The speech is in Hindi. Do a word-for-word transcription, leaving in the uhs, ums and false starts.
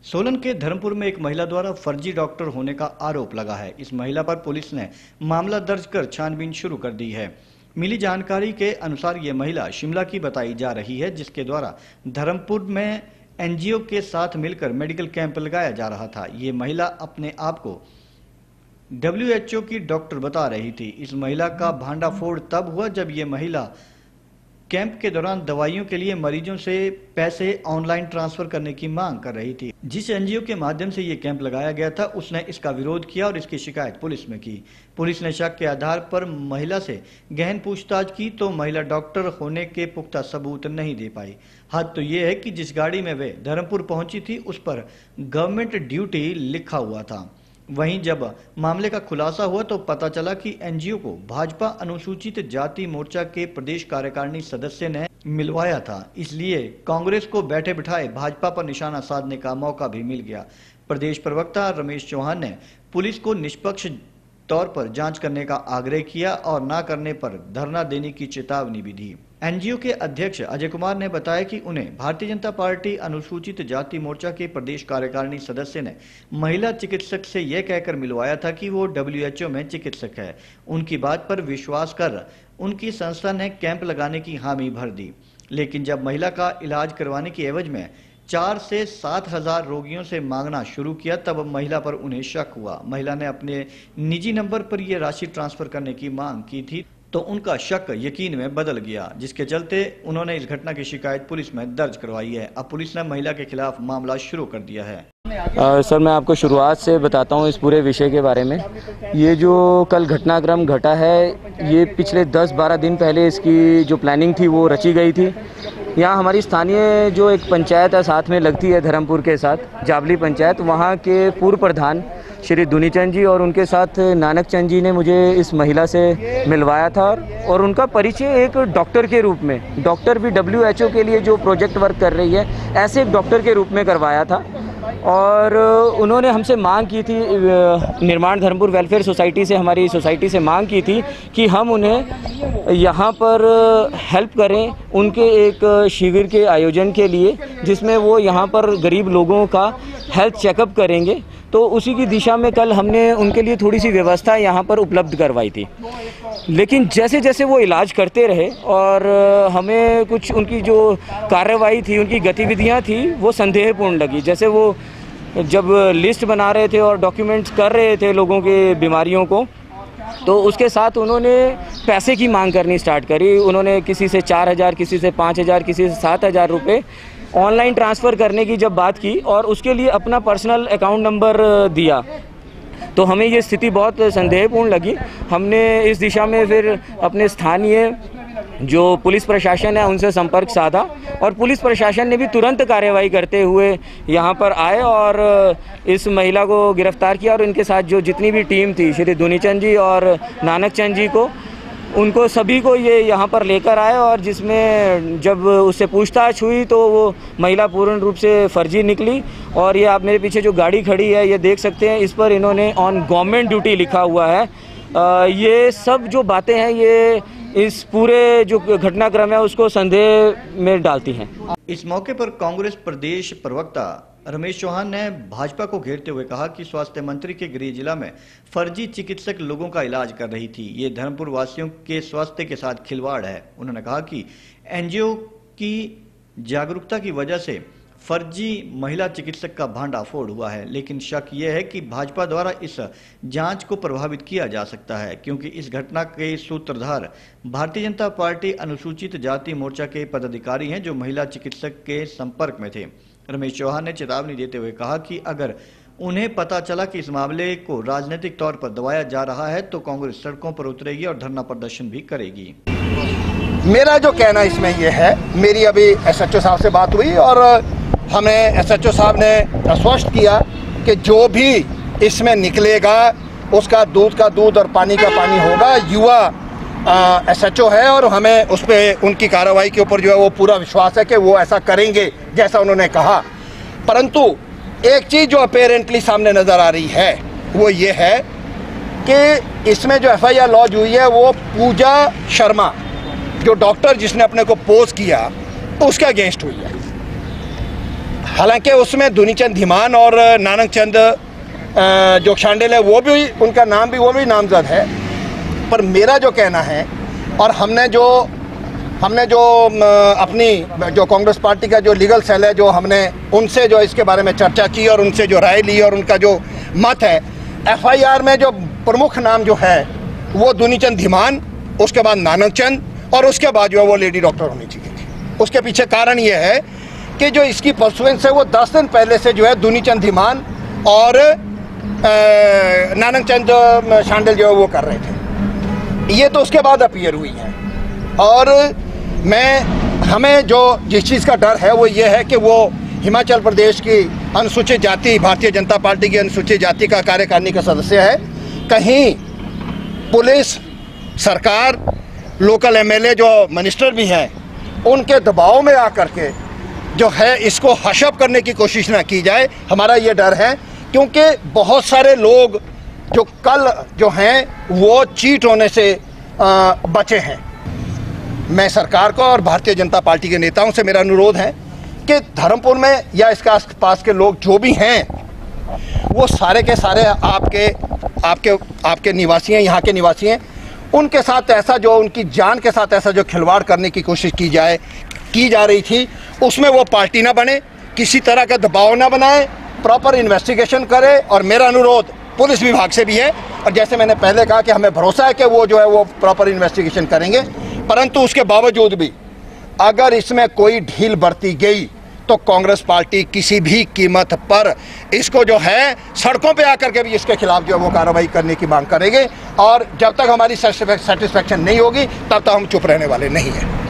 सोलन के धर्मपुर में एक महिला द्वारा फर्जी डॉक्टर होने का आरोप लगा है। इस महिला पर पुलिस ने मामला दर्ज कर छानबीन शुरू कर दी है। मिली जानकारी के अनुसार ये महिला शिमला की बताई जा रही है, जिसके द्वारा धर्मपुर में एनजीओ के साथ मिलकर मेडिकल कैंप लगाया जा रहा था। ये महिला अपने आप को डब्ल्यू एच ओ की डॉक्टर बता रही थी। इस महिला का भांडाफोड़ तब हुआ जब ये महिला कैंप के दौरान दवाइयों के लिए मरीजों से पैसे ऑनलाइन ट्रांसफर करने की मांग कर रही थी। जिस एनजीओ के माध्यम से ये कैंप लगाया गया था, उसने इसका विरोध किया और इसकी शिकायत पुलिस में की। पुलिस ने शक के आधार पर महिला से गहन पूछताछ की तो महिला डॉक्टर होने के पुख्ता सबूत नहीं दे पाई। हद तो ये है कि जिस गाड़ी में वे धर्मपुर पहुंची थी उस पर गवर्नमेंट ड्यूटी लिखा हुआ था। वहीं जब मामले का खुलासा हुआ तो पता चला कि एनजीओ को भाजपा अनुसूचित जाति मोर्चा के प्रदेश कार्यकारिणी सदस्य ने मिलवाया था। इसलिए कांग्रेस को बैठे बिठाए भाजपा पर निशाना साधने का मौका भी मिल गया। प्रदेश प्रवक्ता रमेश चौहान ने पुलिस को निष्पक्ष तौर पर जांच करने का आग्रह किया और न करने पर धरना देने की चेतावनी भी दी। एनजीओ के अध्यक्ष अजय कुमार ने बताया कि उन्हें भारतीय जनता पार्टी अनुसूचित जाति मोर्चा के प्रदेश कार्यकारिणी सदस्य ने महिला चिकित्सक से यह कहकर मिलवाया था कि वो डब्ल्यू एच ओ में चिकित्सक है। उनकी बात पर विश्वास कर उनकी संस्था ने कैंप लगाने की हामी भर दी, लेकिन जब महिला का इलाज करवाने की एवज में चार से सात हजार रोगियों से मांगना शुरू किया तब महिला पर उन्हें शक हुआ। महिला ने अपने निजी नंबर पर यह राशि ट्रांसफर करने की मांग की थी तो उनका शक यकीन में बदल गया, जिसके चलते उन्होंने इस घटना की शिकायत पुलिस में दर्ज करवाई है। अब पुलिस ने महिला के खिलाफ मामला शुरू कर दिया है। आ, सर मैं आपको शुरुआत से बताता हूँ इस पूरे विषय के बारे में। ये जो कल घटनाक्रम घटा है, ये पिछले दस बारह दिन पहले इसकी जो प्लानिंग थी वो रची गई थी। यहाँ हमारी स्थानीय जो एक पंचायत है साथ में लगती है धर्मपुर के साथ, जाबली पंचायत, वहाँ के पूर्व प्रधान श्री दुनीचंद जी और उनके साथ नानक चंद जी ने मुझे इस महिला से मिलवाया था और उनका परिचय एक डॉक्टर के रूप में, डॉक्टर भी डब्ल्यू एच ओ के लिए जो प्रोजेक्ट वर्क कर रही है ऐसे एक डॉक्टर के रूप में करवाया था। और उन्होंने हमसे मांग की थी, निर्माण धर्मपुर वेलफेयर सोसाइटी से, हमारी सोसाइटी से मांग की थी कि हम उन्हें यहाँ पर हेल्प करें उनके एक शिविर के आयोजन के लिए, जिसमें वो यहाँ पर गरीब लोगों का हेल्थ चेकअप करेंगे। तो उसी की दिशा में कल हमने उनके लिए थोड़ी सी व्यवस्था यहाँ पर उपलब्ध करवाई थी। लेकिन जैसे जैसे वो इलाज करते रहे और हमें कुछ उनकी जो कार्रवाई थी, उनकी गतिविधियाँ थी, वो संदेहपूर्ण लगी। जैसे वो जब लिस्ट बना रहे थे और डॉक्यूमेंट्स कर रहे थे लोगों के बीमारियों को, तो उसके साथ उन्होंने पैसे की मांग करनी स्टार्ट करी। उन्होंने किसी से चार हज़ार, किसी से पाँच हज़ार, किसी से सात हज़ार रुपये ऑनलाइन ट्रांसफ़र करने की जब बात की और उसके लिए अपना पर्सनल अकाउंट नंबर दिया, तो हमें ये स्थिति बहुत संदेहपूर्ण लगी। हमने इस दिशा में फिर अपने स्थानीय जो पुलिस प्रशासन है उनसे संपर्क साधा और पुलिस प्रशासन ने भी तुरंत कार्रवाई करते हुए यहाँ पर आए और इस महिला को गिरफ्तार किया। और इनके साथ जो जितनी भी टीम थी, श्री दुनीचंद जी और नानक चंद जी को, उनको सभी को ये यहाँ पर लेकर आए और जिसमें जब उससे पूछताछ हुई तो वो महिला पूर्ण रूप से फर्जी निकली। और ये आप मेरे पीछे जो गाड़ी खड़ी है ये देख सकते हैं, इस पर इन्होंने ऑन गवर्नमेंट ड्यूटी लिखा हुआ है। आ, ये सब जो बातें हैं ये इस पूरे जो घटनाक्रम है उसको संदेह में डालती हैं। इस मौके पर कांग्रेस प्रदेश प्रवक्ता रमेश चौहान ने भाजपा को घेरते हुए कहा कि स्वास्थ्य मंत्री के गृह जिला में फर्जी चिकित्सक लोगों का इलाज कर रही थी। ये धर्मपुर वासियों के स्वास्थ्य के साथ खिलवाड़ है। उन्होंने कहा कि एनजीओ की जागरूकता की वजह से फर्जी महिला चिकित्सक का भांडाफोड़ हुआ है, लेकिन शक यह है कि भाजपा द्वारा इस जांच को प्रभावित किया जा सकता है, क्योंकि इस घटना के सूत्रधार भारतीय जनता पार्टी अनुसूचित जाति मोर्चा के पदाधिकारी हैं जो महिला चिकित्सक के संपर्क में थे। रमेश चौहान ने चेतावनी देते हुए कहा कि अगर उन्हें पता चला कि इस मामले को राजनीतिक तौर पर दबाया जा रहा है तो कांग्रेस सड़कों पर उतरेगी और धरना प्रदर्शन भी करेगी। मेरा जो कहना इसमें यह है, मेरी अभी एस एच ओ साहब से बात हुई और हमें एस एच ओ साहब ने स्पष्ट किया कि जो भी इसमें निकलेगा उसका दूध का दूध और पानी का पानी होगा। युवा एस एच ओ है और हमें उस पर उनकी कार्रवाई के ऊपर जो है वो पूरा विश्वास है कि वो ऐसा करेंगे जैसा उन्होंने कहा। परंतु एक चीज़ जो अपेरेंटली सामने नज़र आ रही है वो ये है कि इसमें जो एफ आई आर लॉन्च हुई है वो पूजा शर्मा, जो डॉक्टर जिसने अपने को पोज किया, उसके अगेंस्ट हुई है। हालांकि उसमें दुनीचंद धीमान और नानक चंद जो शांडिल है वो भी, उनका नाम भी वो भी नामजद है। पर मेरा जो कहना है, और हमने जो हमने जो अपनी जो कांग्रेस पार्टी का जो लीगल सेल है, जो हमने उनसे जो इसके बारे में चर्चा की और उनसे जो राय ली और उनका जो मत है, एफआईआर में जो प्रमुख नाम जो है वो दुनीचंद धीमान, उसके बाद नानक चंद और उसके बाद जो है वो लेडी डॉक्टर होनी चाहिए थी। उसके पीछे कारण ये है कि जो इसकी परसुएंस है वो दस दिन पहले से जो है दुनीचंद धीमान और नानक चंद शांडिल जो है वो कर रहे थे। ये तो उसके बाद अपीयर हुई है। और मैं हमें जो जिस चीज़ का डर है वो ये है कि वो हिमाचल प्रदेश की अनुसूचित जाति, भारतीय जनता पार्टी की अनुसूचित जाति का कार्यकारिणी का सदस्य है। कहीं पुलिस, सरकार, लोकल एमएलए जो मिनिस्टर भी हैं, उनके दबाव में आकर के जो है इसको हशप करने की कोशिश ना की जाए, हमारा ये डर है। क्योंकि बहुत सारे लोग जो कल जो हैं वो चीट होने से आ, बचे हैं। मैं सरकार को और भारतीय जनता पार्टी के नेताओं से मेरा अनुरोध है कि धर्मपुर में या इसके आस पास के लोग जो भी हैं वो सारे के सारे आपके आपके आपके निवासी हैं, यहाँ के निवासी हैं। उनके साथ ऐसा जो उनकी जान के साथ ऐसा जो खिलवाड़ करने की कोशिश की जाए की जा रही थी, उसमें वो पार्टी ना बने, किसी तरह का दबाव ना बनाए, प्रॉपर इन्वेस्टिगेशन करे। और मेरा अनुरोध पुलिस विभाग से भी है, और जैसे मैंने पहले कहा कि हमें भरोसा है कि वो जो है वो प्रॉपर इन्वेस्टिगेशन करेंगे। परंतु उसके बावजूद भी अगर इसमें कोई ढील बरती गई तो कांग्रेस पार्टी किसी भी कीमत पर इसको जो है सड़कों पे आकर के भी इसके खिलाफ जो है वो कार्रवाई करने की मांग करेंगे। और जब तक हमारी सेटिस्फैक्शन नहीं होगी तब तक हम चुप रहने वाले नहीं हैं।